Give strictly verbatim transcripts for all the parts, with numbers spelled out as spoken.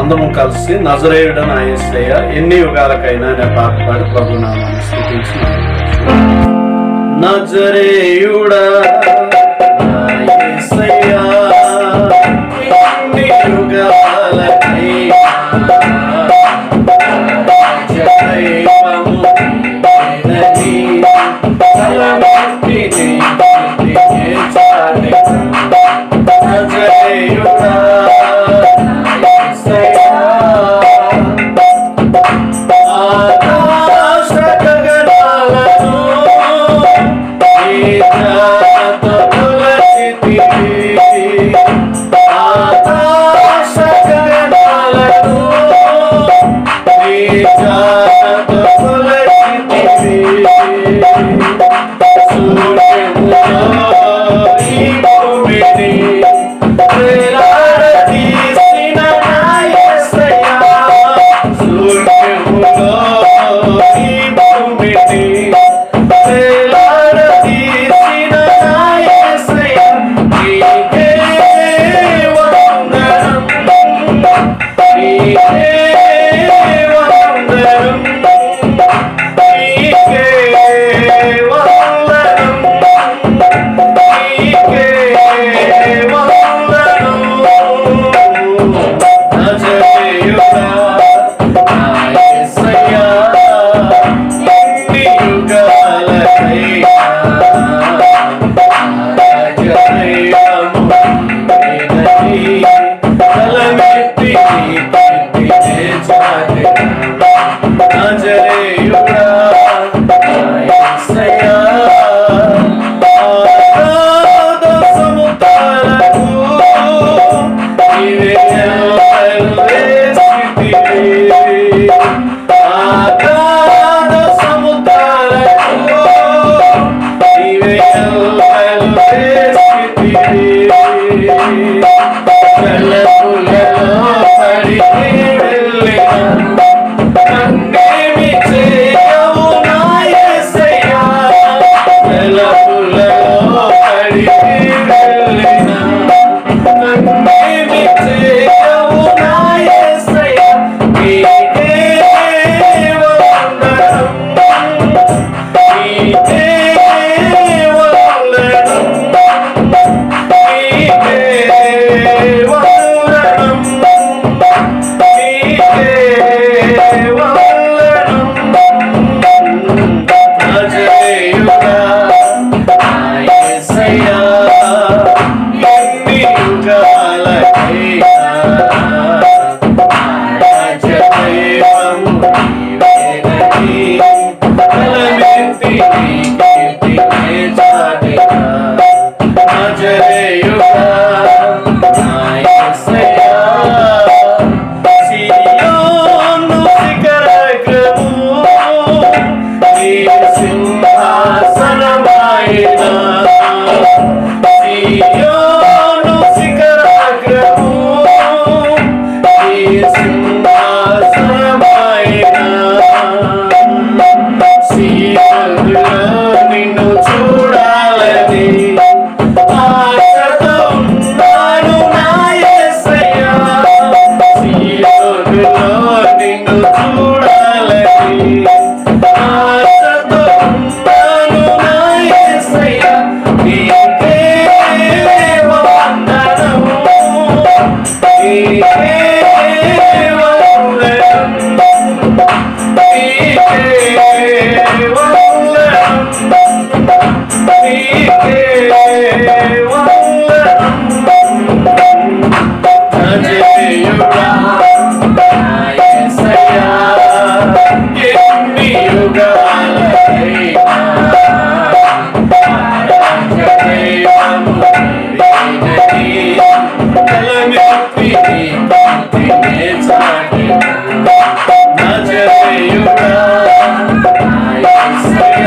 మనందరం కలిసి నజరేయుడు నా యేసయ్య ఎన్ని యుగాలకైనా అనే పాట పాడి ప్రభు నామాన్ని స్తుతించుదాం. నజరేయుడా నా యేసయ్య ఎన్ని యుగాలకైనా రాజదైవము నీవేనని తలమెత్తి నీ కీర్తిని చాటెదను. నజరేయుడా నా యేసయ్య ఆకాశ గగనాలను నీ జ్ఞానతో కొలచితివి. ఆకాశ గగనాలను నీ జ్ఞానతో కొలచితివి. సూర్యములో ఈ భూమిని వేలాడదీసిన నా యేసయ్య. సూర్యములో ఈ భూమిని వేలాడదీసిన నా యేసయ్య. నీకే వందనం, నీకే వందనం, నీకే వందనం, నీకే వందనం. నజరేయుడా నా యేసయ్య ఎన్ని యుగాలకైనా రాజదైవము నీవేనని తలమెత్తి నీ కీర్తిని చాటెదను. నజరేయుడా నా యేసయ్య ఆగాధ సముద్రాలకు నీవే ఎల్లలు వేసితివి. ఆగాధ సముద్రాలకు నీవే ఎల్లలు వేసితివి. జలములలో పడి వెళ్ళిన నన్నేమి చేయవు నా యేసయ్య. జలములలో పడి వెళ్ళిన నన్నేమి చేయవు నా యేసయ్య. నీకే వందనం, నీకే వందనం, నీకే వందనం, నీకే వందనం. నజరేయుడా నా యేసయ్య ఎన్ని యుగాలకైనా రాజదైవము నీవేనని తలమెత్తి నీ కీర్తిని చాటెదను. నజరేయుడా నా యేసయ్య సీయోను శిఖరాగ్రము నీ సింహాసనమాయెన. సీయోను శిఖరాగ్రము నీ సింహాసనమాయెన. సీయోనులో నిన్ను చూడాలని ఆశతో ఉన్నాను నా యేసయ్య. సీయోనులో నిన్ను చూడాలని ఆశతో ఉన్నాను నా యేసయ్య. నీకే వందనం, నీకే వందనం, నీకే వందనం, నీకే వందనం. నజరేయుడా నా యేసయ్య ఎన్ని యుగాలకైనా రాజదైవము నీవేనని తలమెత్తి నీ కీర్తిని చాటెదను. నజరేయుడా నా యేసయ్య.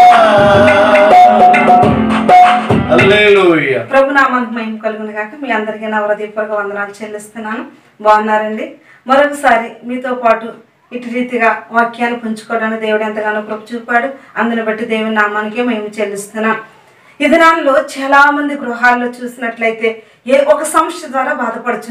హల్లెలూయా. ప్రభు నామానికి మహిమ కలుగును గాక. మీ అందరికీ నా హృదయపూర్వక వందనాలు చెల్లిస్తున్నాను. బాగున్నారండి? మరొకసారి మీతో పాటు ఇటు రీతిగా వాక్యాన్ని పుంజుకోవడానికి దేవుడు ఎంతగానో కృప చూపాడు. అందుని బట్టి దేవుని నామానికే మేము చెల్లిస్తున్నాం. ఈ దినాల్లో చాలా మంది గృహాల్లో చూసినట్లయితే ఏ ఒక సమస్య ద్వారా బాధపడుతున్నారు.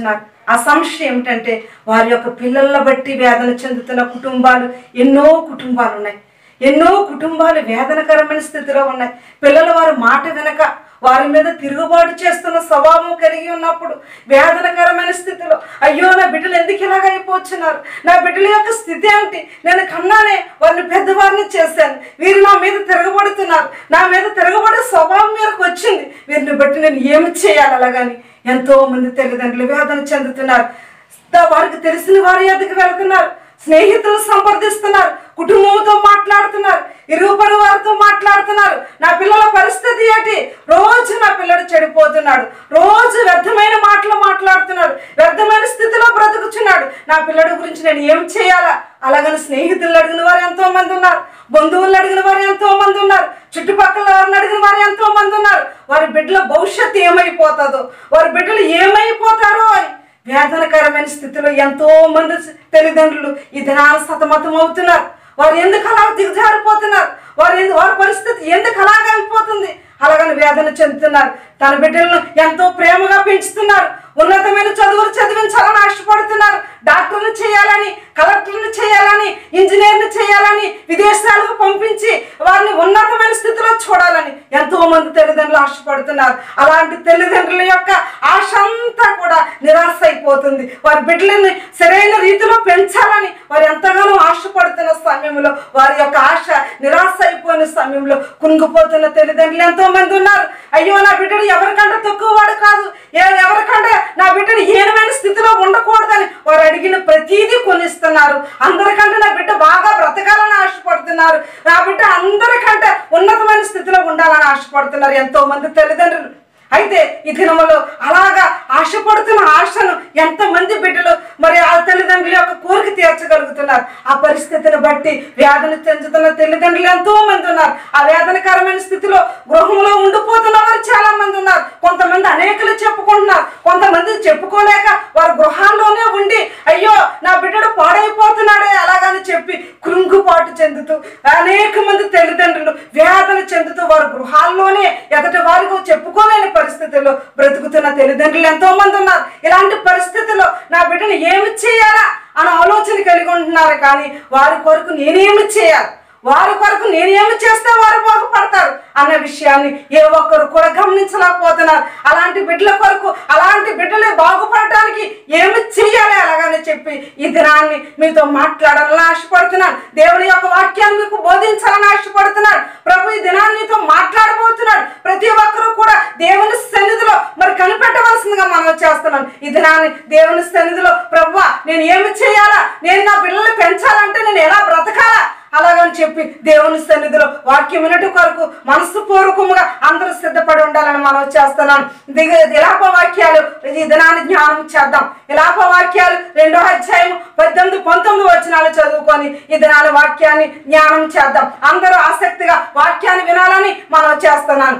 ఆ సమస్య ఏమిటంటే వారి యొక్క పిల్లల బట్టి వేదన చెందుతున్న కుటుంబాలు ఎన్నో కుటుంబాలు ఉన్నాయి. ఎన్నో కుటుంబాలు వేదనకరమైన స్థితిలో ఉన్నాయి. పిల్లలు వారి మాట వెనక వారి మీద తిరుగుబాటు చేస్తున్న స్వభావం కలిగి ఉన్నప్పుడు వేదనకరమైన స్థితిలో అయ్యో నా బిడ్డలు ఎందుకు ఇలాగ అయిపోతున్నారు, నా బిడ్డల యొక్క స్థితి ఏమిటి, నేను కన్నానే వారిని పెద్దవారిని చేశాను, వీరు నా మీద తిరగబడుతున్నారు, నా మీద తిరగబడే స్వభావం మీదకి వచ్చింది, వీరిని బట్టి నేను ఏమి చేయాలి అలాగని ఎంతో మంది తల్లిదండ్రులు వేదన చెందుతున్నారు. వారికి తెలిసిన వారి ఎదుగు వెళ్తున్నారు, స్నేహితులు సంప్రదిస్తున్నారు, కుటుంబంతో మాట్లాడుతున్నారు, ఇరుగు పొరుగు వారితో మాట్లాడుతున్నారు. నా పిల్లల పరిస్థితి ఏంటి, రోజు నా పిల్లడు చెడిపోతున్నాడు, రోజు వ్యర్థమైన మాటలు మాట్లాడుతున్నాడు, వ్యర్థమైన స్థితిలో బ్రతుకుచున్నాడు, నా పిల్లడి గురించి నేను ఏం చేయాలా అలాగని స్నేహితులు అడిగిన వారు ఎంతో మంది ఉన్నారు, బంధువులు అడిగిన వారు ఎంతో మంది ఉన్నారు, చుట్టుపక్కల వారిని అడిగిన వారు ఎంతో మంది ఉన్నారు. వారి బిడ్డల భవిష్యత్తు ఏమైపోతుందో, వారి బిడ్డలు ఏమైపోతారో అని వేదనకరమైన స్థితిలో ఎంతో మంది తల్లిదండ్రులు ఈ దినాన సతమతం అవుతున్నారు. వారు ఎందుకు అలా దిగజారిపోతున్నారు, వారు ఎందు వారి పరిస్థితి ఎందుకు అలాగ అయిపోతుంది అలాగని వేదన చెందుతున్నారు. తన బిడ్డలను ఎంతో ప్రేమగా పెంచుతున్నారు, ఉన్నతమైన చదువులు చదివించాలని ఆశపడుతున్నారు, డాక్టర్ని చేయాలని, కలెక్టర్ని చేయాలని, ఇంజనీర్ని చేయాలని, విదేశాలకు పంపించి వారిని ఉన్నతమైన స్థితిలో చూడాలని ఎంతో మంది తల్లిదండ్రులు ఆశపడుతున్నారు. అలాంటి తల్లిదండ్రుల యొక్క ఆశ అంతా కూడా నిరాశ అయిపోతుంది. వారి బిడ్డలని సరైన రీతిలో పెంచాలని వారు ఎంతగానో ఆశపడుతున్న సమయంలో వారి యొక్క ఆశ నిరాశ అయిపోయిన సమయంలో కుంగిపోతున్న తల్లిదండ్రులు ఎంతో మంది ఉన్నారు. అయ్యో నా బిడ్డడు ఎవరికంటే తక్కువ వాడు కాదు, ఎవరికంటే నా బిడ్డను హీనమైన స్థితిలో ఉండకూడదని వారు అడిగిన ప్రతీదీ కొనిస్తున్నారు. అందరికంటే నా బిడ్డ బాగా బ్రతకాలని ఆశపడుతున్నారు, నా బిడ్డ అందరికంటే ఉన్నతమైన స్థితిలో ఉండాలని ఆశపడుతున్నారు ఎంతో మంది తల్లిదండ్రులు. అయితే ఈ దినములో అలాగా ఆశపడుతున్న ఆశను ఎంతమంది బిడ్డలు మరి ఆ తల్లిదండ్రుల యొక్క కోరిక తీర్చగలుగుతున్నారు. ఆ పరిస్థితిని బట్టి వేదన చెందుతున్న తల్లిదండ్రులు ఎంతో మంది ఉన్నారు. ఆ వేదనకరమైన స్థితిలో గృహంలో ఉండిపోతున్న వారు చాలా మంది ఉన్నారు. కొంతమంది అనేకలు చెప్పుకుంటున్నారు, కొంతమంది చెప్పుకోలేక వారు గృహాల్లోనే ఉండి అయ్యో నా బిడ్డడు పాడైపోతున్నాడే అలాగని చెప్పి కృంగుపాటు చెందుతూ అనేక మంది తల్లిదండ్రులు వేదన చెందుతూ వారు గృహాల్లోనే ఎదటి వారికి చెప్పుకోలేని పరిస్థితుల్లో బ్రతుకుతున్న తల్లిదండ్రులు ఎంతో మంది ఉన్నారు. ఇలాంటి పరిస్థితుల్లో నా బిడ్డను ఏమి చేయాలా అని ఆలోచన కలిగి ఉంటున్నారు. కానీ వారి కొరకు నేనేమి చేయాలి, వారి కొరకు నేనేమి చేస్తే వారు బాగుపడతారు అన్న విషయాన్ని ఏ ఒక్కరు కూడా గమనించలేకపోతున్నారు. అలాంటి బిడ్డల కొరకు, అలాంటి బిడ్డలు బాగుపడటానికి ఏమి చెయ్యాలి అలాగని చెప్పి ఈ దినాన్ని మీతో మాట్లాడాలని ఆశపడుతున్నాను. దేవుని యొక్క వాక్యాన్ని మీకు బోధించాలని ఆశపడుతున్నాను. ప్రభు ఈ దినాన్ని మీతో మాట్లాడబోతున్నాడు. ప్రతి ఒక్కరూ కూడా దేవుని సన్నిధిలో మరి కనిపెట్టవలసిందిగా మనం చేస్తున్నాను. ఈ దినాన్ని దేవుని సన్నిధిలో ప్రభువా నేను ఏమి చేయాలా, నేను నా పిల్లల్ని పెంచాలంటే నేను ఎలా బ్రతకాలా అలాగని చెప్పి దేవుని సన్నిధిలో వాక్యం వినటి కొరకు మనసు పూర్వకముగా అందరూ సిద్ధపడి ఉండాలని మనం చేస్తున్నాం. దిగ ఇలాప వాక్యాలు ఈ దినాన్ని జ్ఞానం చేద్దాం. ఇలాప వాక్యాలు రెండో అధ్యాయం పద్దెనిమిది పంతొమ్మిది వచనాలు చదువుకొని ఈ దినాన్ని వాక్యాన్ని జ్ఞానం చేద్దాం. అందరూ ఆసక్తిగా వాక్యాన్ని వినాలని మనం చేస్తున్నాను.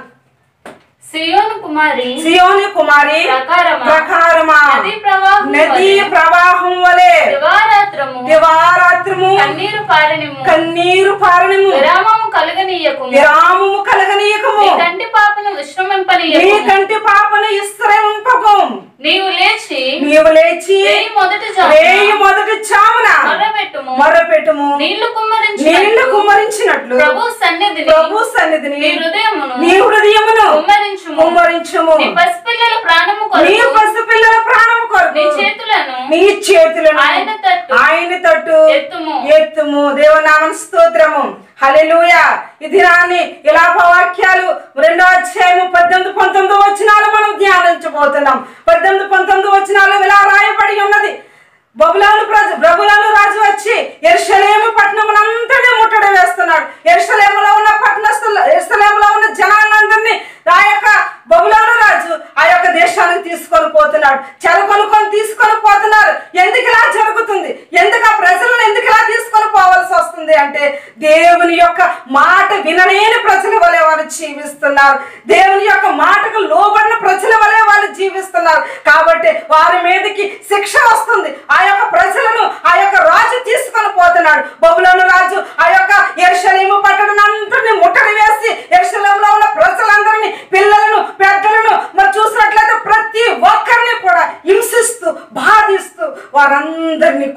సియోను కుమారి సియోను కుమారి ప్రకారమా నదీ ప్రవాహం వలె దివారాత్రము దివారాత్రము కన్నీరు పారనిము కన్నీరు పారనిము విరామము కలగనీయకుము విరామము కలగనీయకుము నీ కంటి పాపను విశ్రమింపనీయకుము నీ కంటి పాపను విశ్రమింపకు నీవు లేచి నీవు లేచి రేయి మొదటి జామున రేయి మొదటి జామున మొర్రపెట్టుము మొర్రపెట్టుము నీళ్లు కుమ్మరించి నీళ్లు కుమ్మరించినట్లు ప్రభు సన్నిధిని ప్రభు సన్నిధిని నీ హృదయమును నీ హృదయమును కుమ్మరించుము కుమ్మరించుము నీ పసిపిల్లల ప్రాణము నీ కొరకు పసిపిల్లల ప్రాణము కొరకు నీ చేతులను నీ చేతులను ఆయన తట్టు ఆయన తట్టు ఎత్తుము ఎత్తుము. దేవనామ స్తోత్రము. హల్లెలూయా. ఈ దినాన్ని ఇలాప వాక్యాలు రెండో అధ్యాయము పద్దెనిమిది పంతొమ్మిది వచనాలు మనం ధ్యానించబోతున్నాం. పద్దెనిమిది పంతొమ్మిది వచనాలు ఇలా రాయబడి ఉన్నది. బబులోను ప్రజ బబులోను రాజు వచ్చి యెరూషలేము పట్టణమునంతనే ముట్టడి వేస్తున్నాడు. యెరూషలేములో ఉన్న పట్టణస్థులు, యెరూషలేములో ఉన్న జనాలందరినీ ఆ యొక్క బబులోను రాజు ఆ యొక్క దేశానికి తీసుకొని పోతున్నాడు. చెరకొనుకొని తీసుకొని పోతున్నారు. ఎందుకు ఇలా జరుగుతుంది, ఎందుకు ఆ ప్రజలను ఎందుకు ఇలా తీసుకొని పోవాల్సి వస్తుంది అంటే దేవుని యొక్క మాట వినలేని ప్రజల వలె వారు జీవిస్తున్నారు. దేవుని యొక్క మాటకు లోబడిన ప్రజల వలె వాళ్ళు జీవిస్తున్నారు. కాబట్టి వారి మీదకి శిక్ష వస్తుంది. ఆ యొక్క ప్రజలను ఆ యొక్క రాజు తీసుకొని పోతున్నాడు. బబులోను రాజు ఆ యొక్క యెరూషలేము పట్టణమంతటిని ముట్టడి వేసి యెరూషలేములో ఉన్న ప్రజలందరినీ, పిల్లలను, పెద్దలను మరి చూసినట్లయితే ప్రతి ఒక్కరిని కూడా హింసిస్తూ బాధ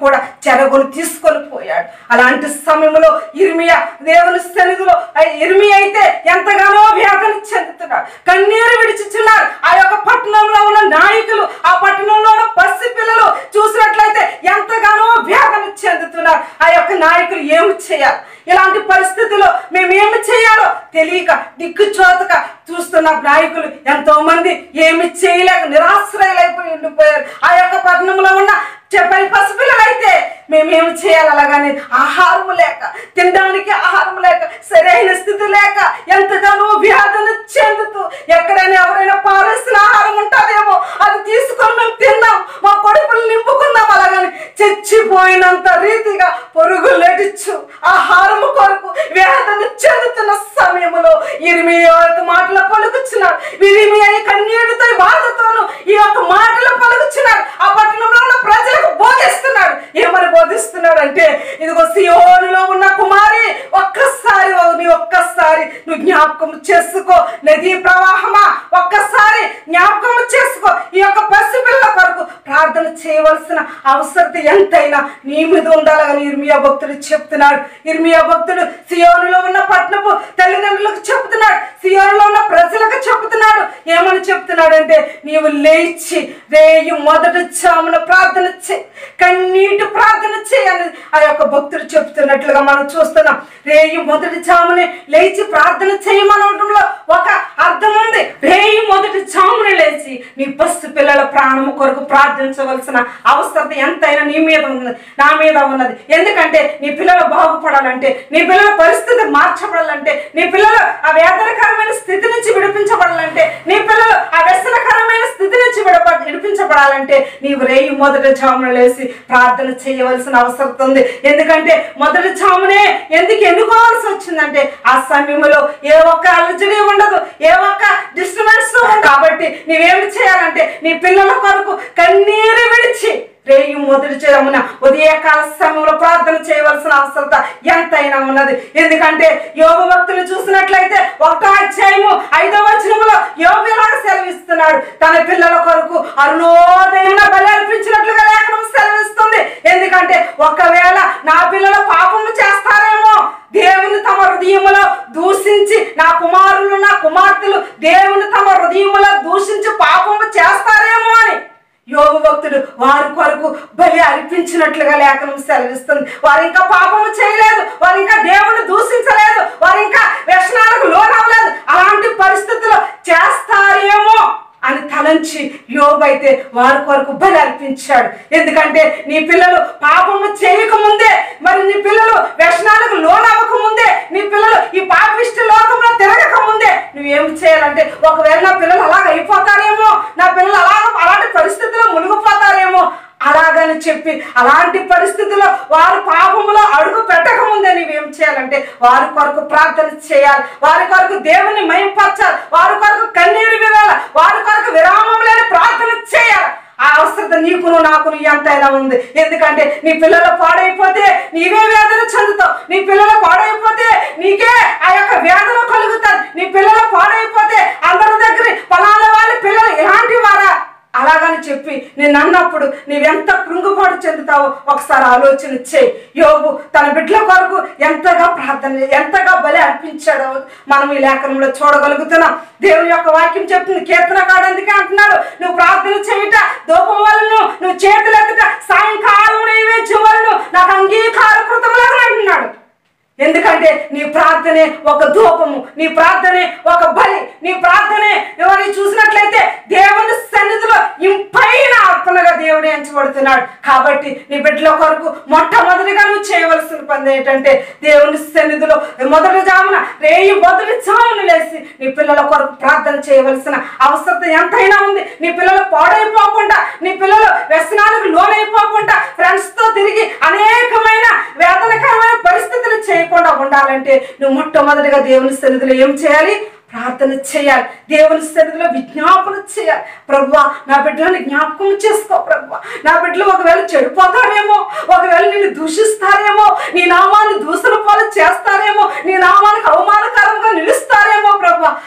కూడా చెరగొని తీసుకొని పోయాడు. అలాంటి సమయంలో ఇర్మియా దేవుని సన్నిధిలో ఇర్మియా అయితే ఎంతగానో వేదన చెందుతున్నాడు, కన్నీరు విడిచిస్తున్నారు. ఆ యొక్క పట్టణంలో ఉన్న నాయకులు, ఆ పట్టణంలో ఉన్న పసి పిల్లలు చూసినట్లయితే ఎంతగానో వేదన చెందుతున్నారు. ఆ యొక్క నాయకులు ఏమి చేయాలి? ఇలాంటి పరిస్థితుల్లో మేము ఏమి చేయాలో తెలియక దిక్కుచోతక చూస్తున్న నాయకులు ఎంతో మంది ఏమి చేయలేక నిరాశ్రయులైపోయి ఉండిపోయారు. ఆ యొక్క పట్టణంలో ఉన్న చెప్పని పసిపిల్లలు అయితే మేమేమి చేయాలి? అలాగని ఆహారం లేక, తినడానికి ఆహారం లేక, సరైన స్థితి లేక ఎంతగానో వ్యాధులు చెందుతూ ఎక్కడైనా ఎవరైనా పారేసిన ఆహారం ఉంటుందేమో అది తీసుకొని మేము తిన్నాం, మా కడుపులు నింపుకున్నాం. అలాగని చచ్చిపోయినంత రీతిగా పొరుగులెటిచ్చు ఆహారం కొరకు వేదన చెందుతున్న సమయంలో ఇర్మియా యొక్క మాటలు పలుకుచున్నాడు. ఇర్మియా కన్నీటితో బాధతోను ఈ యొక్క మాటలు పలుకుచున్నాడు. ఆ పట్టణంలో ఉన్న ప్రజలకు బోధిస్తున్నాడు. ఏమని బోధిస్తున్నాడు అంటే, ఇదిగో సియోనులో ఉన్న కుమారి, ఒక్కసారి నీ ఒక్కసారి నువ్వు జ్ఞాపకం చేసుకో, నదీ ప్రవాహమా ఒక్కసారి జ్ఞాపకం చేసుకో. ఈ యొక్క పసిపిల్లల కొరకు ప్రార్థన చేయవలసిన అవసరం ఎంతైనా నీ మీద ఉండాలని ఇర్మియా భక్తుడు చెప్తున్నాడు. ఇర్మియా భక్తుడు సియోనులో ఉన్న పట్టణపు తల్లిదండ్రులకు చెప్తున్నాడు, సియోనులో ఉన్న ప్రజలకు చెప్తున్నాడు. ఏమని చెప్తున్నాడు అంటే, నీవు లేచి రేయి మొదటి చామున ప్రార్థన చేయి, కన్నీటి ప్రార్థన చేయని ఆ యొక్క భక్తుడు చెప్తున్నట్లుగా మనం చూస్తున్నాం. రేయి మొదటి చామునే లేచి ప్రార్థన చేయమనడంలో ఒక అర్థం ఉంది. రేయి మొదటి చామున లేచి నీ పసి పిల్లల ప్రాణము కొరకు ప్రార్థించవలసిన అవసరం ఎంతైనా నీ మీద ఉన్నది, నా మీద ఉన్నది. ఎందుకంటే నీ పిల్లలు బాగుపడాలంటే, నీ పిల్లల పరిస్థితి మార్చబడాలంటే, నీ పిల్లలు ఆ వేదనకరమైన స్థితి నుంచి విడిపించబడాలంటే, నీ పిల్లలు ఆ వ్యసనకరమైన స్థితి నుంచి విడప విడిపించబడాలంటే నీవు రేయి మొదటి చామున లేసి ప్రార్థన చేయవలసిన అవసరం ఉంది. ఎందుకంటే మొదటి చామునే ఎందుకు ఎన్నుకోవాల్సి వచ్చిందంటే, ఆ సమయంలో ఏ ఒక్క అలజడి ఉండదు, ఏ ఒక్క డిస్టర్బెన్స్ ఉండదు. కాబట్టి నీవేమి చేయాలంటే నీ పిల్లల కొరకు కన్నీరు విడిచి రేయి మొదటి చామున ఉదయకాల సమయంలో ప్రార్థన చేయవలసిన అవసరం ఎంతైనా ఉన్నది. ఎందుకంటే యోబు భక్తులు చూసినట్లయితే ఒకటో అధ్యాయము ఐదవ వచనములో యోబు ఇలాగా సెలవిస్తున్నాడు, తన పిల్లల కొరకు అరుణోదయం బలి అర్పించినట్లుగా లేఖనం సెలవిస్తుంది. ఎందుకంటే ఒకవేళ నా పిల్లలు పాపము చేస్తారేమో, దేవుని తమ హృదయములో దూషించి, నా కుమారులు నా కుమార్తెలు దేవుని తమ హృదయములో దూషించి పాపము చేస్తారేమో అని యోబు భక్తుడు వారి కొరకు బలి అర్పించినట్లుగా లేఖనం సెలవిస్తుంది. వారు ఇంకా పాపము చేయలేదు, వారు ఇంకా దేవుని దూషించలేదు, వారు ఇంకా వ్యసనాలకు లోనవ్వలేదు. అలాంటి పరిస్థితుల్లో చేస్తారేమో అని తలంచి యోబు అయితే వారి కొరకు బలి అర్పించాడు. ఎందుకంటే నీ పిల్లలు పాపము చేయకముందే, మరి నీ పిల్లలు వ్యసనాలకు లోనవ్వకముందే, నీ పిల్లలు ఈ పాపిష్టి లోకంలో తిరగక ముందే నువ్వేం చేయాలంటే, ఒకవేళ నా పిల్లలు అలాగ అయిపోతారేమో, నా పిల్లలు అలాగ అలాంటి పరిస్థితుల్లో మునిగిపోతారేమో అలాగని చెప్పి అలాంటి పరిస్థితుల్లో వారు పాపములో అడుగు పెట్టక ముందే నీవేం చేయాలంటే వారి కొరకు ప్రార్థన చేయాలి, వారి కొరకు దేవుని మహిమపరచాలి, వారి కొరకు కన్నీరు వినాలి, వారి కొరకు విరామం లేని ప్రార్థన చేయాలి. ఆ అవసరం నీకును నాకును ఎంతైనా ఉంది. ఎందుకంటే నీ పిల్లలు పాడైపోతే నీవే వేదన చెందుతావు, నీ పిల్లలు పాడైపోతే నీకే ఆ యొక్క వేదన కలుగుతారు. నీ పిల్లలు పాడైపోతే అందరి దగ్గర పలానా వాళ్ళ పిల్లలు ఇలాంటి వారా అలాగని చెప్పి నేను అన్నప్పుడు నీవెంత కృంగుపాటు చెందుతావో ఒకసారి ఆలోచన చేయి. యోబు తన బిడ్డల కొరకు ఎంతగా ప్రార్థన, ఎంతగా బలి అర్పించాడో మనం ఈ లేఖనంలో చూడగలుగుతున్నాం. దేవుని యొక్క వాక్యం చెప్తుంది, కీర్తనకారుడు అందుకే అంటున్నాడు, నువ్వు ప్రార్థన చేయుట ధూపం వలను, నువ్వు చేతులు ఎత్తుట సాయంకాలం నైవేద్యం వలను నాకు అంగీకార కృతములను అంటున్నాడు. ఎందుకంటే నీ ప్రార్థనే ఒక ధూపము, నీ ప్రార్థనే ఒక బలి, నీ ప్రార్థనే ఎవరిని చూసినట్లయితే దేవుని సన్నిధిలో ఇంపైన అర్పణగా దేవుడు ఎంచబడుతున్నాడు. కాబట్టి నీ బిడ్డల కొరకు మొట్టమొదటిగా నువ్వు చేయవలసిన పని ఏంటంటే, దేవుని సన్నిధిలో మొదటి జామున రేయి మొదటి జామున లేసి నీ పిల్లల కొరకు ప్రార్థన చేయవలసిన అవసరం ఎంతైనా ఉంది. నీ పిల్లలు పాడైపోకుండా, నీ పిల్లలు వ్యసనాలకు లోనైపోకుండా, ఫ్రెండ్స్ తో తిరిగి అనేకమైన వేదనకరమైన పరిస్థితులు చేయకుండా ఉండాలంటే నువ్వు మొట్టమొదటిగా దేవుని సన్నిధిలో ఏం చేయాలి? ప్రార్థన చేయాలి, దేవుని సన్నిధిలో విజ్ఞాపన చేయాలి. ప్రభువా నా బిడ్డలని జ్ఞాపకం చేసుకో ప్రభువా, నా బిడ్డలు ఒకవేళ చెడిపోతారేమో, ఒకవేళ నిన్ను దూషిస్తారేమో, నీ నామాన్ని దూషణ పాలు చేస్తారేమో, నీ నామానికి అవమానకరంగా నిలుస్తారేమో ప్రభువా,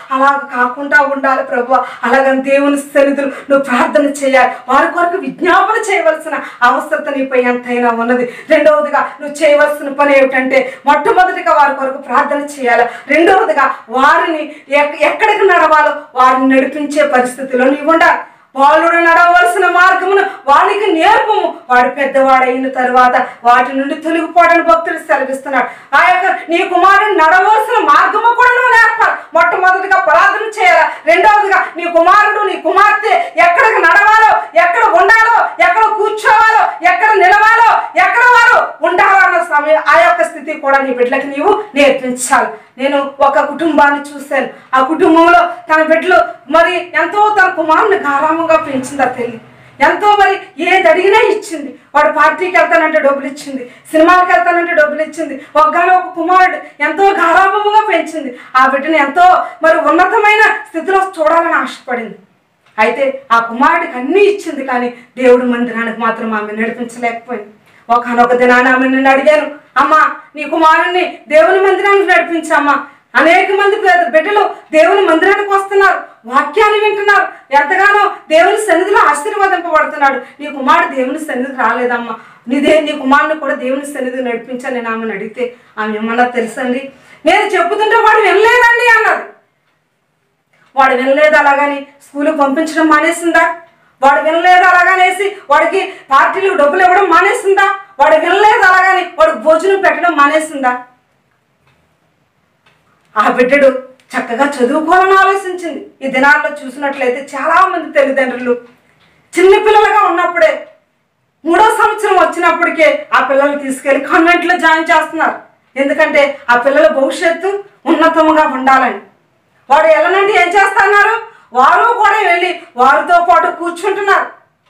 అలాగ కాకుండా ఉండాలి ప్రభు. అలాగని దేవుని సన్నిధులు నువ్వు ప్రార్థన చేయాలి. వారి కొరకు విజ్ఞాపన చేయవలసిన అవసరత నీపై ఎంతైనా ఉన్నది. రెండవదిగా నువ్వు చేయవలసిన పని ఏమిటంటే మొట్టమొదటిగా వారి కొరకు ప్రార్థన చేయాలి. రెండవదిగా వారిని ఎక్కడికి నడవాలో వారిని నడిపించే పరిస్థితిలో నీవు ఉండాలి. బాలుడు నడవలసిన మార్గమును వాడికి నేర్పము, వాడు పెద్దవాడైన తర్వాత వాటి నుండి తొలగిపోవడానికి భక్తుడు సెలవిస్తున్నాడు. ఆ యొక్క నీ కుమారుడు నడవలసిన మార్గము కూడా నువ్వు నేర్పాలి. మొట్టమొదటిగా ప్రార్థన చేయాలి. రెండవదిగా నీ కుమారుడు నీ కుమార్తె ఎక్కడికి నడవాలో, ఎక్కడ ఉండాలో, ఎక్కడ కూర్చోవాలో, ఎక్కడ నిలవాలో, ఎక్కడ వారు ఉండాలో అన్న సమయం ఆ యొక్క స్థితి కూడా నీ బిడ్డలకి నీవు నేర్పించాలి. నేను ఒక కుటుంబాన్ని చూశాను. ఆ కుటుంబంలో తన బిడ్డలు మరి ఎంతో తన కుమారుని గారామంగా పెంచింది. ఆ తల్లి ఎంతో మరి ఏది అడిగినా ఇచ్చింది. వాడు పార్టీకి వెళ్తానంటే డబ్బులు ఇచ్చింది, సినిమాకి వెళ్తానంటే డబ్బులు ఇచ్చింది. ఒకగానో ఒక కుమారుడు ఎంతో గారాభముగా పెంచింది. ఆ బిడ్డను ఎంతో మరి ఉన్నతమైన స్థితిలో చూడాలని ఆశపడింది. అయితే ఆ కుమారుడికి అన్నీ ఇచ్చింది, కానీ దేవుడి మందిరానికి మాత్రం ఆమె నడిపించలేకపోయింది. ఒకనొక దినాన్ని ఆమె నిన్ను అడిగాను, అమ్మా నీ కుమారుణ్ణి దేవుని మందిరానికి నడిపించమ్మా. అనేక మంది బిడ్డలు దేవుని మందిరానికి వస్తున్నారు, వాక్యాన్ని వింటున్నారు, ఎంతగానో దేవుని సన్నిధిలో ఆశీర్వాదింపబడుతున్నాడు. నీ కుమారుడు దేవుని సన్నిధికి రాలేదమ్మా, నీదే నీ కుమారుని కూడా దేవుని సన్నిధికి నడిపించాను నేను ఆమెను అడిగితే ఆమె ఏమన్నా తెలుసండి, నేను చెప్పుతుంటే వాడు వినలేదండి అన్నది. వాడు వినలేదు, అలాగని స్కూల్కి పంపించడం మానేసిందా? వాడు వినలేదు అలాగనేసి వాడికి పార్టీలకు డబ్బులు ఇవ్వడం మానేసిందా? వాడు వినలేదు అలాగని వాడికి భోజనం పెట్టడం మానేసిందా? ఆ బిడ్డడు చక్కగా చదువుకోవాలని ఆలోచించింది. ఈ దినాల్లో చూసినట్లయితే చాలా మంది తల్లిదండ్రులు చిన్నపిల్లలుగా ఉన్నప్పుడే మూడో సంవత్సరం వచ్చినప్పటికే ఆ పిల్లలు తీసుకెళ్లి కాన్వెంట్లో జాయిన్ చేస్తున్నారు. ఎందుకంటే ఆ పిల్లల భవిష్యత్తు ఉన్నతంగా ఉండాలని. వాడు వెళ్ళనంటే ఏం చేస్తున్నారు, వారు కూడా వెళ్ళి వారితో పాటు కూర్చుంటున్నారు.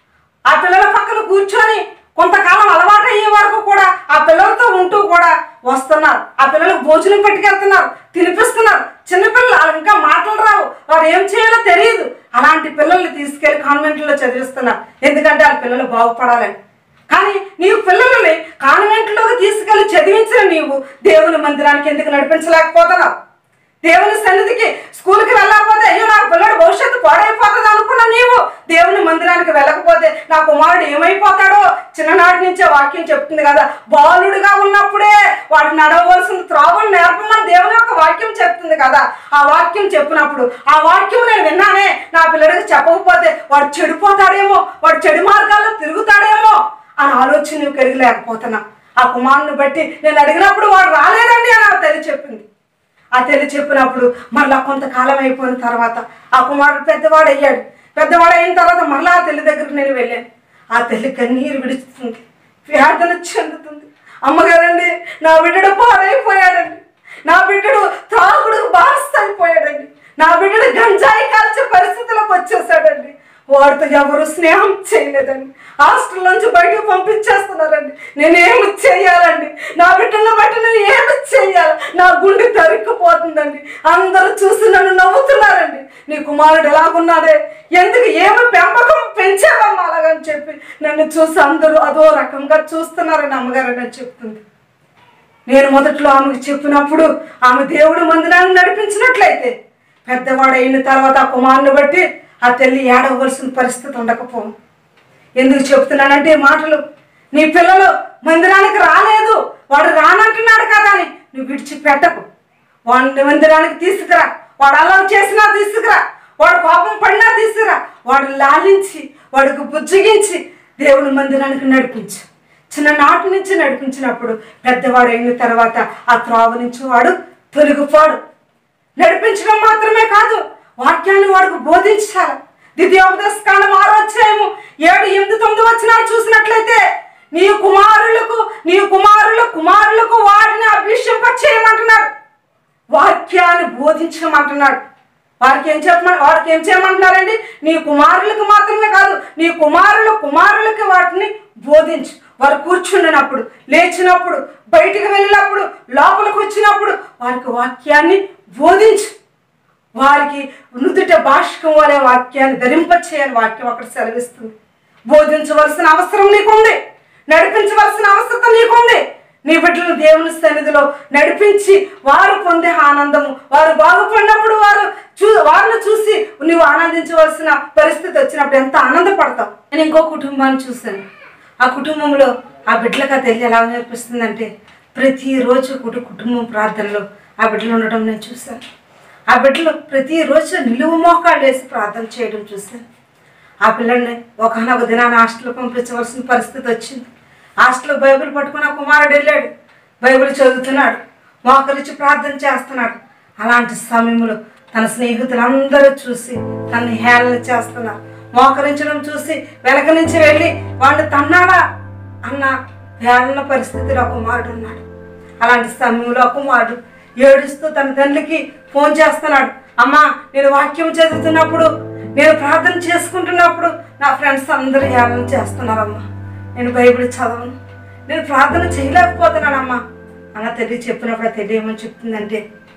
ఆ పిల్లల పక్కన కూర్చొని కొంతకాలం అలవాటు అయ్యే వరకు కూడా ఆ పిల్లలతో ఉంటూ కూడా వస్తున్నారు. ఆ పిల్లలకు భోజనం పట్టుకెళ్తున్నారు, తినిపిస్తున్నారు. చిన్నపిల్లలు వాళ్ళు ఇంకా మాటలు రావు, వారు ఏం చేయాలో తెలియదు. అలాంటి పిల్లల్ని తీసుకెళ్లి కాన్వెంట్లో చదివిస్తున్నారు, ఎందుకంటే ఆ పిల్లలు బాగుపడాలని. కానీ నీవు పిల్లల్ని కాన్వెంట్లోకి తీసుకెళ్లి చదివించిన నీవు దేవుని మందిరానికి ఎందుకు నడిపించలేకపోతున్నావు? దేవుని సన్నిధికి స్కూల్కి వెళ్ళకపోతే అయ్యో నా పిల్లడు భవిష్యత్తు పాడైపోతుంది అనుకున్న నీవు దేవుని మందిరానికి వెళ్ళకపోతే నా కుమారుడు ఏమైపోతాడో చిన్ననాటి నుంచే వాక్యం చెప్తుంది కదా. బాలుడుగా ఉన్నప్పుడే వాడు నడవలసిన త్రోవను నేర్పమని దేవుని యొక్క వాక్యం చెప్తుంది కదా. ఆ వాక్యం చెప్పినప్పుడు ఆ వాక్యం నేను విన్నానే, నా పిల్లడికి చెప్పకపోతే వాడు చెడిపోతాడేమో, వాడు చెడు మార్గాల్లో తిరుగుతాడేమో అని ఆలోచన నువ్వు కలిగి లేకపోతున్నా. ఆ కుమారుని బట్టి నేను అడిగినప్పుడు వాడు రాలేదండి అని ఆ తల్లి చెప్పింది. ఆ తల్లి చెప్పినప్పుడు మరలా కొంతకాలం అయిపోయిన తర్వాత ఆ కుమారుడు పెద్దవాడు అయ్యాడు. పెద్దవాడు అయిన తర్వాత మరలా ఆ తల్లి దగ్గరికి నేను వెళ్ళాను. ఆ తల్లి కన్నీరు విడుస్తుంది, వేదన చెందుతుంది. అమ్మగారండి నా బిడ్డడు పాడైపోయాడండి, నా బిడ్డడు త్రాగుడు బానిస అయిపోయాడండి, నా బిడ్డడు గంజాయి కాల్చే పరిస్థితిలోకి వచ్చేసాడండి, వాడితో ఎవరు స్నేహం చేయలేదండి, హాస్టల్ నుంచి బయటకు పంపించేస్తున్నారండి, నేనేమి చెయ్యాలండి, నా బిడ్డను బట్టి నేను ఏమి చెయ్యాలి, నా గుండె తరుక్కుపోతుందండి, అందరూ చూసి నన్ను నవ్వుతున్నారండి, నీ కుమారుడు ఎలాగున్నాడే, ఎందుకు ఏమి పెంపకం పెంచావమ్మా అలాగని చెప్పి నన్ను చూసి అందరూ అదో రకంగా చూస్తున్నారని అమ్మగారు అని చెప్తుంది. నేను మొదట్లో ఆమెకు చెప్పినప్పుడు ఆమె దేవుడు మందిరాన్ని నడిపించినట్లయితే పెద్దవాడు అయిన తర్వాత ఆ కుమారుని బట్టి ఆ తల్లి ఏడవలసిన పరిస్థితి ఉండకపోను. ఎందుకు చెప్తున్నానంటే మాటలు, నీ పిల్లలు మందిరానికి రాలేదు, వాడు రానంటున్నాడు కదా అని నువ్వు విడిచిపెట్టకు. వాడిని మందిరానికి తీసుకురా, వాడు అలా చేసినా తీసుకురా, వాడు కోపం పడినా తీసుకురా, వాడు లాలించి వాడికి బుజ్జగించి దేవుని మందిరానికి నడిపించు. చిన్ననాటి నుంచి నడిపించినప్పుడు పెద్దవాడు అయిన తర్వాత ఆ త్రోవ నుంచి వాడు తొలగిపోడు. నడిపించడం మాత్రమే కాదు, వాక్యాన్ని వాడికి బోధించాలి. ద్వితీయోపదేశ కాండం ఆరో అధ్యాయము ఏడు ఎనిమిది తొమ్మిది వచనాలు చూసినట్లయితే నీ కుమారులకు నీ కుమారుల కుమారులకు వారిని అభిషేకం చేయమంటున్నాడు, వాక్యాన్ని బోధించమంటున్నాడు. వారికి ఏం చెప్పమ వారికి ఏం చేయమంటున్నారండి? నీ కుమారులకు మాత్రమే కాదు, నీ కుమారుల కుమారులకి వాటిని బోధించు. వారు కూర్చుండినప్పుడు, లేచినప్పుడు, బయటికి వెళ్ళినప్పుడు, లోపలికి వచ్చినప్పుడు వారికి వాక్యాన్ని బోధించు. వారికి నుదుట భాషకం వలె వాక్యాన్ని ధరింపచేయాలి. వాక్యం అక్కడ సెలవిస్తుంది. బోధించవలసిన అవసరం నీకుంది, నడిపించవలసిన అవసరం నీకుంది. నీ బిడ్డలను దేవుని సన్నిధిలో నడిపించి వారు పొందే ఆనందము, వారు బాగుపడినప్పుడు వారు చూ వారిని చూసి నువ్వు ఆనందించవలసిన పరిస్థితి వచ్చినప్పుడు ఎంత ఆనందపడతావు. నేను ఇంకో కుటుంబాన్ని చూశాను. ఆ కుటుంబంలో ఆ బిడ్డలకు ఆ తల్లి ఎలా నేర్పిస్తుందంటే ప్రతిరోజు కుటు కుటుంబం ప్రార్థనలో ఆ బిడ్డలు ఉండటం నేను చూశాను. ఆ బిడ్డలు ప్రతిరోజు నిలువు మోకాళ్ళు వేసి ప్రార్థన చేయడం చూశాను. ఆ పిల్లల్ని ఒకనొక దినాన్ని హాస్టల్లో పంపించవలసిన పరిస్థితి వచ్చింది. హాస్టల్లో బైబిల్ పట్టుకుని ఆ కుమారుడు వెళ్ళాడు. బైబిల్ చదువుతున్నాడు, మోకరించి ప్రార్థన చేస్తున్నాడు. అలాంటి సమయంలో తన స్నేహితులందరూ చూసి తనని హేళన చేస్తున్నారు. మోకరించడం చూసి వెనక నుంచి వెళ్ళి వాడిని తన్నాడా అన్న హేళన పరిస్థితిలో ఆ కుమారుడు ఉన్నాడు. అలాంటి సమయంలో ఆ కుమారుడు ఏడుస్తూ తన తండ్రికి ఫోన్ చేస్తున్నాడు. అమ్మా, నేను వాక్యం చదువుతున్నప్పుడు, నేను ప్రార్థన చేసుకుంటున్నప్పుడు నా ఫ్రెండ్స్ అందరూ హేళన చేస్తున్నారమ్మా. నేను బైబిల్ చదవను, నేను ప్రార్థన చేయలేకపోతున్నానమ్మా అన్న తెలియ చెప్పినప్పుడు తెలియమని చెప్తుందంటే,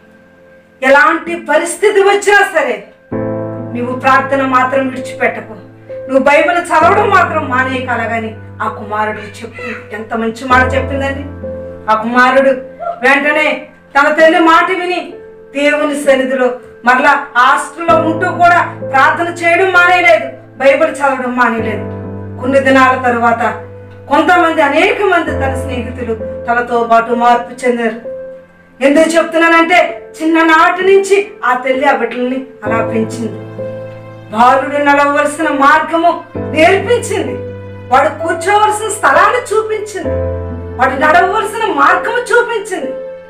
ఎలాంటి పరిస్థితి వచ్చినా సరే నువ్వు ప్రార్థన మాత్రం విడిచిపెట్టకు, నువ్వు బైబిల్ చదవడం మాత్రం మానేయగలగాని ఆ కుమారుడు చెప్పు. ఎంత మంచి మాట చెప్పిందండి. ఆ కుమారుడు వెంటనే తన తల్లి మాట విని దేవుని సన్నిధిలో మరలా హాస్టల్లో ఉంటూ కూడా ప్రార్థన చేయడం మానేయలేదు, బైబిల్ చదవడం మానేయలేదు. కొన్ని దినాల తరువాత కొంతమంది అనేక మంది తన స్నేహితులు తనతో పాటు మార్పు చెందారు. ఎందుకు చెప్తున్నానంటే చిన్ననాటి నుంచి ఆ తల్లి ఆ బిడ్డల్ని అలా పెంచింది. బాలుడు నడవలసిన మార్గము నేర్పించింది, వాడు కూర్చోవలసిన స్థలాన్ని చూపించింది, వాడు నడవలసిన మార్గము చూపించింది.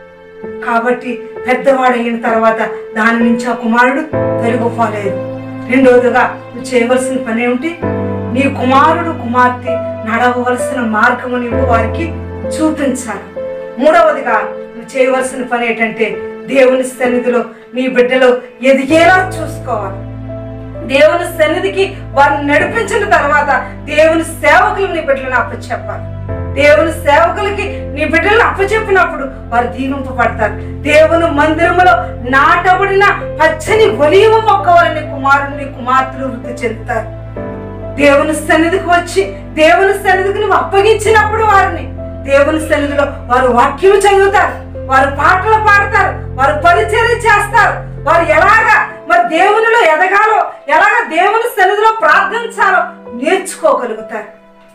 కాబట్టి పెద్దవాడు అయిన తర్వాత దాని నుంచి ఆ కుమారుడు తొలగిపోలేదు. రెండవదిగా నువ్వు చేయవలసిన పని ఏమిటి? నీ కుమారుడు కుమార్తె నడవవలసిన మార్గము నువ్వు వారికి చూపించాలి. మూడవదిగా నువ్వు చేయవలసిన పని ఏంటంటే దేవుని సన్నిధిలో నీ బిడ్డలు ఎదిగేలా చూసుకోవాలి. దేవుని సన్నిధికి వారిని నడిపించిన తర్వాత దేవుని సేవకులు నీ బిడ్డలను అప్పచెప్పాలి. దేవుని సేవకులకి నీ బిడ్డలను అప్పచెప్పినప్పుడు వారు దీవింపబడతారు. దేవుని మందిరములో నాటబడిన పచ్చని ఒలీవ మొక్క వలన కుమారుని కుమార్తెలు వృద్ధి చెందుతారు. దేవుని సన్నిధికి వచ్చి దేవుని సన్నిధికి నువ్వు అప్పగించినప్పుడు వారిని దేవుని సన్నిధిలో వారు వాక్యం చదువుతారు, వారు పాటలు పాడతారు, వారు పరిచర్య చేస్తారు. వారు ఎలాగా మరి దేవునిలో ఎదగాలో, ఎలాగ దేవుని సన్నిధిలో ప్రార్థించాలో నేర్చుకోగలుగుతారు.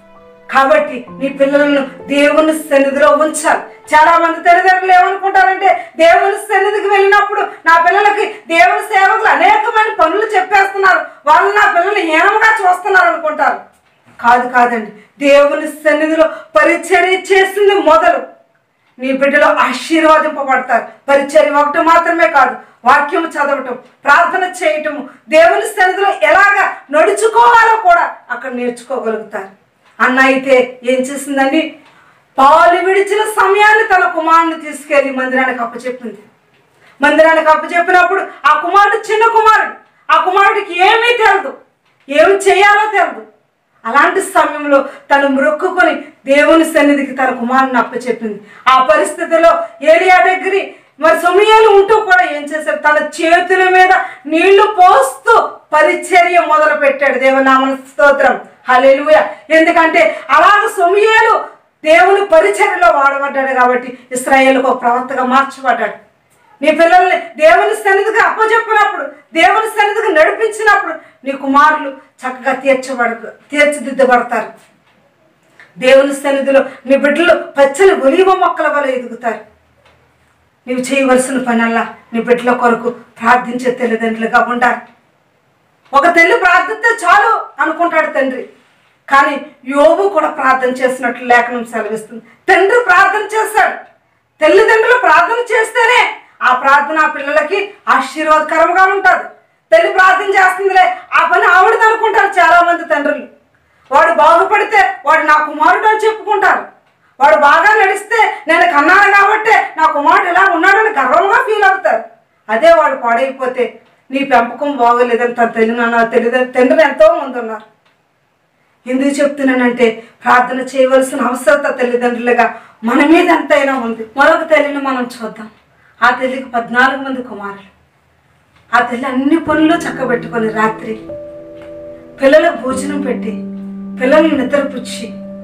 కాబట్టి నీ పిల్లలను దేవుని సన్నిధిలో ఉంచాలి. చాలా మంది తల్లిదండ్రులు ఏమనుకుంటారంటే దేవుని సన్నిధికి వెళ్ళినప్పుడు నా పిల్లలకి దేవుని సేవకులు అనేకమైన పనులు చెప్పేస్తున్నారు, వాళ్ళు నా పిల్లలు హీనంగా చూస్తున్నారు అనుకుంటారు. కాదు కాదండి, దేవుని సన్నిధిలో పరిచర్య చేసింది మొదలు. నీ బిడ్డలో ఆశీర్వాదింపబడతారు. పరిచర్య ఒకటి మాత్రమే కాదు, వాక్యం చదవటం, ప్రార్థన చేయటము, దేవుని సన్నిధిలో ఎలాగా నడుచుకోవాలో కూడా అక్కడ నేర్చుకోగలుగుతారు. అన్న అయితే ఏం చేసిందండి? పాలు విడిచిన సమయాన్ని తన కుమారుని తీసుకెళ్లి మందిరానికి అప్పచెప్పింది. మందిరానికి అప్పచెప్పినప్పుడు ఆ కుమారుడు చిన్న కుమారుడు, ఆ కుమారుడికి ఏమీ తెలియదు, ఏమి చేయాలో తెలియదు. అలాంటి సమయంలో తను మొక్కుకొని దేవుని సన్నిధికి తన కుమారుని అప్పచెప్పింది. ఆ పరిస్థితిలో ఏలియా దగ్గర మరి సమయాలు ఉంటూ కూడా ఏం చేశాడు? తన చేతుల మీద నీళ్లు పోస్తూ పరిచర్య మొదలు పెట్టాడు. దేవునామ స్తోత్రం, హల్లెలూయా. ఎందుకంటే అలాగ సమయాలు దేవుని పరిచర్యలో వాడబడ్డాడు కాబట్టి ఇశ్రాయేలుకు ఒక ప్రవక్తగా మార్చబడ్డాడు. నీ పిల్లల్ని దేవుని సన్నిధికి అప్పచెప్పినప్పుడు, దేవుని సన్నిధికి నడిపించినప్పుడు నీ కుమారులు చక్కగా తీర్చబడ తీర్చిదిద్దబడతారు. దేవుని సన్నిధిలో నీ బిడ్డలు పచ్చని ఒలీవ మొక్కల వల్ల ఎదుగుతారు. నీవు చేయవలసిన పనల్లా నీ బిడ్డల కొరకు ప్రార్థించే తల్లిదండ్రులుగా ఉండాలి. ఒక తల్లి ప్రార్థిస్తే చాలు అనుకుంటాడు తండ్రి, కానీ యోబు కూడా ప్రార్థన చేసినట్లు లేఖనం సెలవిస్తుంది. తండ్రి ప్రార్థన చేశాడు. తల్లిదండ్రులు ప్రార్థన చేస్తేనే ఆ ప్రార్థన ఆ పిల్లలకి ఆశీర్వాదకరంగా ఉంటుంది. తల్లి ప్రార్థన చేస్తుందిలే, ఆ పని ఆవిడది అనుకుంటారు చాలా మంది తండ్రులు. వాడు బాగుపడితే వాడు నా కుమారుడు అని చెప్పుకుంటారు. వాడు బాగా నడిస్తే నేను కన్నాను కాబట్టి నా కుమారుడు ఇలా ఉన్నాడని గర్వంగా ఫీల్ అవుతారు. అదే వాడు పాడైపోతే నీ పెంపకం బాగోలేదని తన తల్లి నాన్న తల్లిదండ్రులు తండ్రులు ఎంతో మంది ఉన్నారు. ఎందుకు చెప్తున్నానంటే ప్రార్థన చేయవలసిన అవసరత తల్లిదండ్రులుగా మన మీద ఎంతైనా ఉంది. మరొక తల్లిని మనం చూద్దాం. ఆ తల్లికి పద్నాలుగు మంది కుమారులు. ఆ తల్లి అన్ని పనులు చక్కబెట్టుకొని రాత్రి పిల్లలకు భోజనం పెట్టి పిల్లల్ని నిద్రపుచ్చి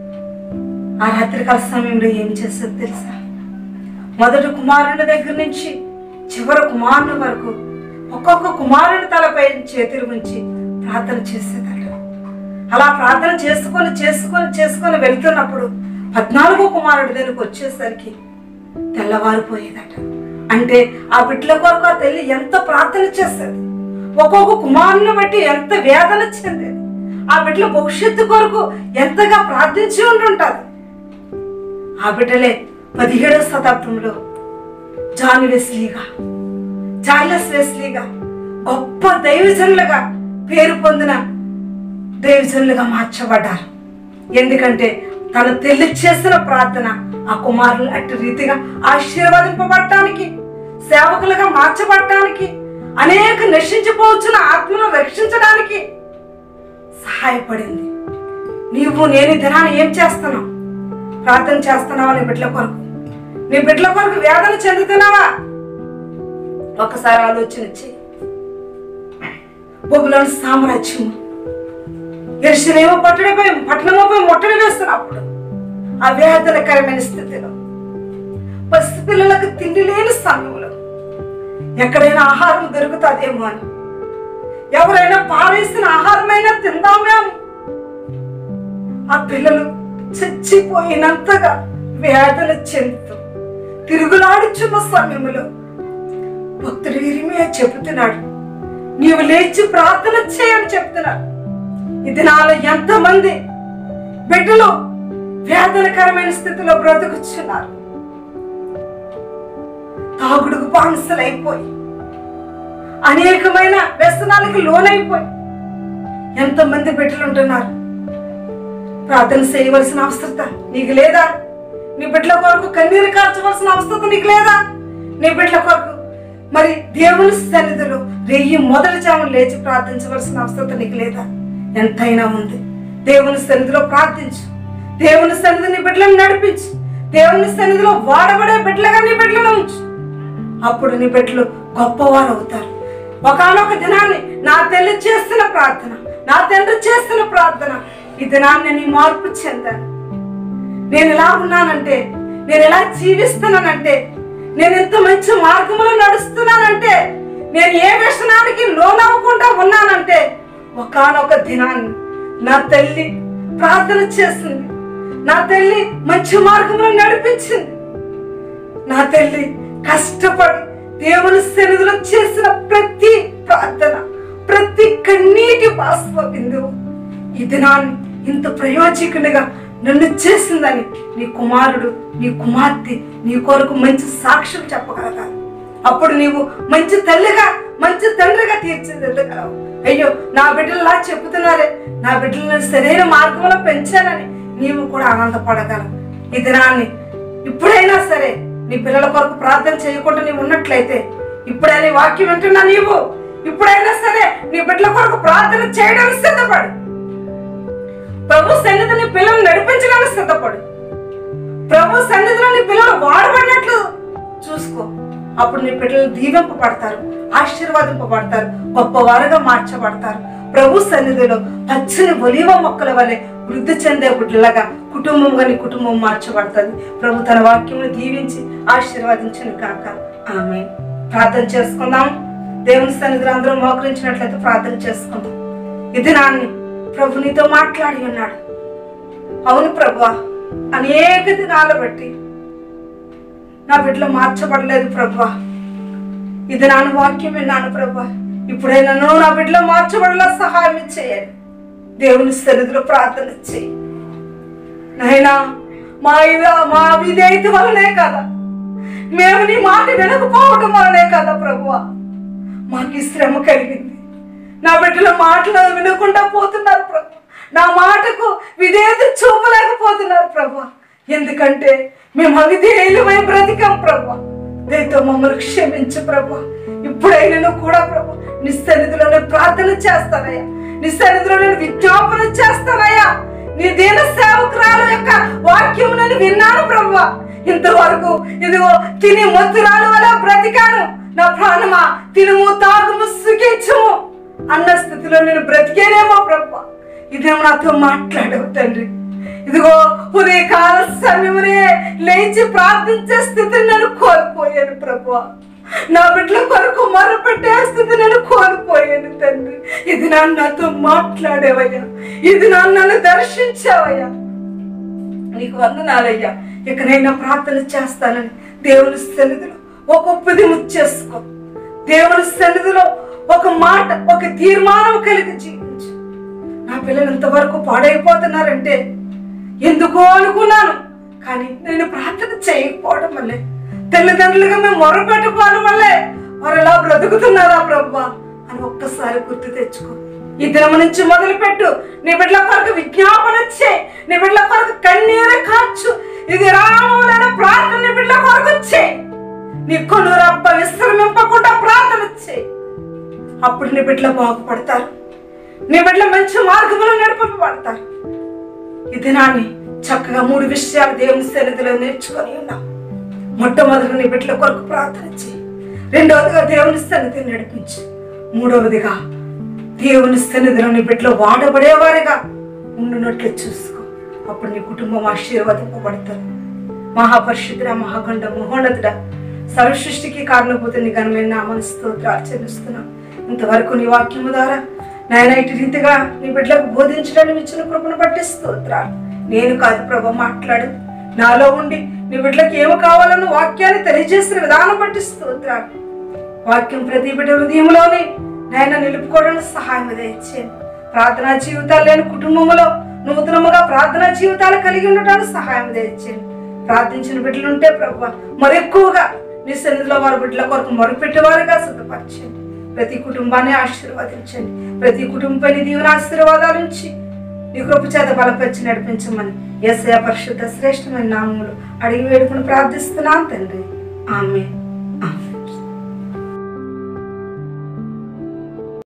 ఆ రాత్రికాల సమయంలో ఏం చేసేది తెలుసా? మొదటి కుమారుని దగ్గర నుంచి చివరి కుమారుని వరకు ఒక్కొక్క కుమారుని తలపై చేతులు ఉంచి ప్రార్థన చేసేదట. అలా ప్రార్థన చేసుకొని చేసుకొని చేసుకొని వెళ్తున్నప్పుడు పద్నాలుగో కుమారుడి దగ్గరికి వచ్చేసరికి తెల్లవారిపోయేదట. అంటే ఆ బిడ్డల కొరకు ఆ తల్లి ఎంత ప్రార్థన చేసేది, ఒక్కొక్క కుమారుని బట్టి ఎంత వేదన చెందేది, ఆ బిడ్డల భవిష్యత్తు కొరకు ఎంతగా ప్రార్థించి ఉంటుంటుంది. ఆ బిడ్డలే పదిహేడవ శతాబ్దంలో జాన్ వెస్లీగా చార్లెస్ వెస్లీగా గొప్ప దైవజనులుగా పేరు పొందిన దైవజనులుగా మార్చబడ్డారు. ఎందుకంటే తన తల్లి చేసిన ప్రార్థన ఆ కుమారులు అట్టి రీతిగా ఆశీర్వదింపబడటానికి, సేవకులుగా మార్చబడటానికి, అనేక నశించిపోవచ్చిన ఆత్మను రక్షించడానికి సహాయపడింది. నీవు నేను దినాన్ని ఏం చేస్తున్నావు? ప్రార్థన చేస్తున్నావా? నీ బిడ్డల కొరకు నీ బిడ్డల కొరకు వేదన చెందుతున్నావా? ఒకసారి ఆలోచన చెయ్యి. బబులోను సామ్రాజ్యం యెరూషలేము పట్టణంపై పట్టణంపై ముట్టడి వేస్తున్నప్పుడు ఆ వేదనకరమైన స్థితిలో పసిపిల్లలకు తిండి లేని సమయంలో ఎక్కడైనా ఆహారం దొరుకుతుందేమో అని, ఎవరైనా పారేసిన ఆహారమైనా తిందామే అని ఆ పిల్లలు చచ్చిపోయినంతగా వేదన చెందుతూ తిరుగులాడుచున్న సమయంలో భక్తుడు ఇర్మియా చెబుతున్నాడు, నీవు లేచి ప్రార్థన చేయని చెప్తున్నాడు. ఇది నాలో ఎంతమంది బిడ్డలు వేదనకరమైన స్థితిలో బ్రతుకుచున్నారు. తాగుడుకు బానిసలైపోయి అనేకమైన వ్యసనాలకు లోనైపోయి ఎంతమంది బిడ్డలు ఉంటున్నారు. ప్రార్థన చేయవలసిన అవసరత నీకు లేదా? నీ బిడ్డల కొరకు కన్నీరు కార్చవలసిన అవసరత నీకు లేదా? నీ బిడ్డల కొరకు మరి దేవుని సన్నిధిలో రెయ్యి మొదటి జామున లేచి ప్రార్థించవలసిన అవసరత నీకు లేదా? ఎంతైనా ఉంది. దేవుని సన్నిధిలో ప్రార్థించు, దేవుని సన్నిధి నీ బిడ్డలను నడిపించు, దేవుని సన్నిధిలో వాడబడే బిడ్డలుగా నీ బిడ్డలను ఉంచు. అప్పుడు నీ బిడ్డలు గొప్పవారు అవుతారు. ఒకనొక దినాన్ని నా తల్లి చేస్తున్న ప్రార్థన, నా తండ్రి చేస్తున్న ప్రార్థన, ఈ దినాన్ని నీ మార్పు చెందాను. నేను ఎలా ఉన్నానంటే, నేను ఎలా జీవిస్తున్నానంటే, నేను ఎంత మంచి మార్గంలో నడుస్తున్నానంటే, నేను ఏ వ్యసనానికి లోనవ్వకుండా ఉన్నానంటే, ఒకనొక దినాన్ని నా తల్లి ప్రార్థన చేసింది, నా తల్లి మంచి మార్గంలో నడిపించింది. నా తల్లి కష్టపడి దేవుని సన్నిధిలో చేసిన ప్రతి ప్రార్థన, ప్రతి కన్నీటి బాష్ప బిందువు ఈ దినాన్ని ఇంత ప్రయోజకునిగా నన్ను చేసిందని నీ కుమారుడు, నీ కుమార్తె నీ కొరకు మంచి సాక్ష్యం చెప్పగలగాలి. అప్పుడు నీవు మంచి తల్లిగా, మంచి తండ్రిగా తీర్చిదిద్దగలవు. అయ్యో నా బిడ్డలా చెబుతున్నారే, నా బిడ్డలను సరైన మార్గంలో పెంచానని నీవు కూడా ఆనందపడగలవు. ఈ దినాన్ని ఇప్పుడైనా సరే నీ పిల్లల కొరకు ప్రార్థన చేయకుండా నీవు ఉన్నట్లయితే, ఇప్పుడైనా వాక్యం వింటున్నా నీవు ఇప్పుడైనా సరే నీ బిడ్డల కొరకు ప్రార్థన చేయడానికి సిద్ధపడు. ప్రభు సన్నిధి నీ పిల్లలు నడిపించడానికి సిద్ధపడు. ప్రభు సన్నిధిలో నీ పిల్లలు వాడబడినట్లు చూసుకో. అప్పుడు నీ పిల్లలు దీవింపబడతారు, ఆశీర్వాదింపబడతారు, గొప్పవారుగా మార్చబడతారు. ప్రభు సన్నిధిలో పచ్చని ఒలీవ మొక్కల వలె వృద్ధి చెందే బిడ్డలాగా కుటుంబంగా నీ కుటుంబం మార్చబడుతుంది. ప్రభు తన వాక్యమును దీవించి ఆశీర్వదించిన కాక ఆమేన్. ప్రార్థన చేసుకుందాం. దేవుని సన్నిధిలో అందరూ మోకరించినట్లయితే ప్రార్థన చేసుకుందాం. ఇది నాన్ని ప్రభు నీతో మాట్లాడి ఉన్నాడు. అవును ప్రభువా, అనేక దినాలు బట్టి నా బిడ్డలు మార్చబడలేదు ప్రభువా. ఇది నాన్న వాక్యం విన్నాను ప్రభువా. ఇప్పుడే నన్ను నా బిడ్డలో మార్చబడలా సహాయం చేయండి. దేవుని సన్నిధిలో ప్రార్థన చేయి నాయనా. మా ఇవ మా విధేయత వలనే కదా, మేము నీ మాట వినకపోవడం వలనే కదా ప్రభువా మాకు ఈ శ్రమ కలిగింది. నా బిడ్డల మాటలు వినకుండా పోతున్నారు ప్రభు, నా మాటకు విధేయత చూపలేకపోతున్నారు ప్రభు. ఎందుకంటే మేము అవిధేయులమై బ్రతికాం ప్రభు. దయతో మమ్మల్ని క్షమించు ప్రభు. ఇప్పుడైనా కూడా ప్రభు నీ సన్నిధిలో నేను ప్రార్థన చేస్తానయ్యా, నీ సన్నిధిలో నేను విజ్ఞాపన చేస్తానయ్యా. నీ దీన సేవకురాల యొక్క వాక్యం నేను విన్నాను ప్రభు. ఇంతవరకు ఇదిగో తిని మత్తురాలు వల్ల బ్రతికాను. నా ప్రాణమా తినుము తాగుము సుఖించుము అన్న స్థితిలో నేను బ్రతికేనేమో ప్రభు. ఇదేమో నాతో మాట్లాడవు తండ్రి. ఇదిగో ఉదయకాల సమయమునే లేచి ప్రార్థించే స్థితిని నేను కోల్పోయాను ప్రభు. నా బిడ్డల కొరకు మొరపెట్టే స్థితి నేను కోల్పోయాను తండ్రి. ఇది నాన్న నాతో మాట్లాడేవయ్యా, ఇది నాన్న నన్ను దర్శించావయ్యా, నీకు వందనాలయ్యా. ఇకనైనా ప్రార్థన చేస్తానని దేవుని సన్నిధిలో ఒక ఉపదిము చేసుకో. దేవుని సన్నిధిలో ఒక మాట, ఒక తీర్మానం కలిగి జీవించు. నా పిల్లలు ఇంతవరకు పాడైపోతున్నారంటే ఎందుకో అనుకున్నాను, కానీ నేను ప్రార్థన చేయకపోవడం వల్లే, తల్లిదండ్రులుగా మేము మొరపెట్టుకోవడం వల్లే వారు ఎలా బ్రతుకుతున్నారా ప్రభువా అని ఒక్కసారి గుర్తు తెచ్చుకో. ఈ దినం నుంచి మొదలుపెట్టు. నీ బిడ్డల కొరకు విజ్ఞాపన చేయి, నీ బిడ్డల కొరకు కన్నీరు కాచు. ఇది రాములైన ప్రార్థన నీ బిడ్డల కొరకు చేయి. నీ కొనురప్ప విశ్రమింపకుండా ప్రార్థన చేయి. అప్పుడు నీ బిడ్డలు బాగుపడతారు, నీ బిడ్డలు మంచి మార్గంలో నడిపబడతారు. ఈ దినాన్ని చక్కగా మూడు విషయాలు దేవుని సన్నిధిలో నేర్చుకొని ఉన్నాం. మొట్టమొదటి నీ బిడ్డల కొరకు ప్రార్థన చేయి, రెండవదిగా దేవుని సన్నిధిని నడిపించు, మూడవదిగా దేవుని సన్నిధిలో నీ బిడ్డలు వాడబడేవారిగా ఉండునట్లు చూసుకో. అప్పుడు నీ కుటుంబం ఆశీర్వదింపబడతారు. మహాపరిశుద్ధుడ, మహాగండ, మహోన్నతుడ, సర్వసృష్టికి కారణభూత నీ ఘనమైన నామమున స్తోత్రాలు చెల్లిస్తున్నాం. ఇంతవరకు నీ వాక్యము ద్వారా నాయన ఇటు రీతిగా నీ బిడ్డలకు బోధించడానికి ఇచ్చిన కృపను బట్టి స్తోత్రాలు. నేను కాదు ప్రభు, మాట్లాడు నాలో ఉండి నీ బిడ్డలకు ఏమి కావాలన్న వాక్యాన్ని తెలియజేసిన విధానం బట్టి స్తోత్రాలు. వాక్యం ప్రతి బిడ్డ హృదయంలోనే నాయన నిలుపుకోవడానికి సహాయం దయచేయండి. ప్రార్థనా జీవితాలు లేని కుటుంబంలో నూతనముగా ప్రార్థనా జీవితాలు కలిగి ఉండటానికి సహాయం దయచేయండి. ప్రార్థించిన బిడ్డలు ఉంటే ప్రభు మరి ఎక్కువగా నీ సన్నిధిలో వారి బిడ్డల కొరకు మొరుపెట్టేవారుగా సిద్ధపరచండి. ప్రతి కుటుంబాన్ని ఆశీర్వదించండి. ప్రతి కుటుంబాన్ని దీవెన ఆశీర్వాదాల నుంచి నీ కృప చేత బలపరిచి నడిపించమని యేసయ్య పరిశుద్ధ శ్రేష్టమైన నామములో అడిగి వేడుకుని ప్రార్థిస్తున్నాను తండ్రి. ఆమేన్.